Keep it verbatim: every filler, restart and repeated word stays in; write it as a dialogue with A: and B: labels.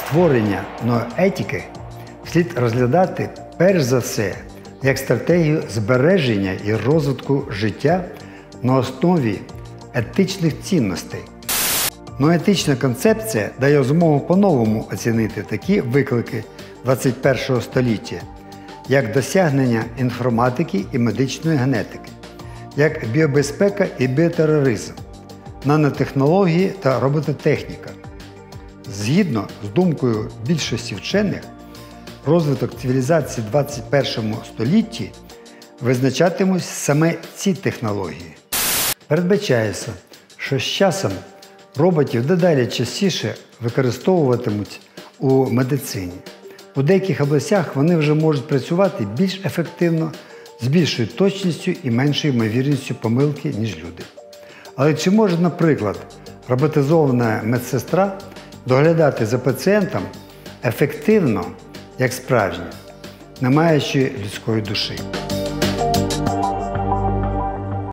A: створення ноетики слід розглядати перш за все як стратегію збереження і розвитку життя на основі етичних цінностей. Ноетична концепція дає змогу по-новому оцінити такі виклики двадцять першого століття, як досягнення інформатики і медичної генетики, як біобезпека і біотероризм, нанотехнології та робототехніка. Згідно з думкою більшості вчених, розвиток цивілізації в двадцять першому столітті визначатимуть саме ці технології. Передбачається, що з часом роботів дедалі частіше використовуватимуть у медицині. У деяких областях вони вже можуть працювати більш ефективно, з більшою точністю і меншою ймовірністю помилки, ніж люди. Але чи може, наприклад, роботизована медсестра доглядати за пацієнтом ефективно, як справжня, не маючи людської душі?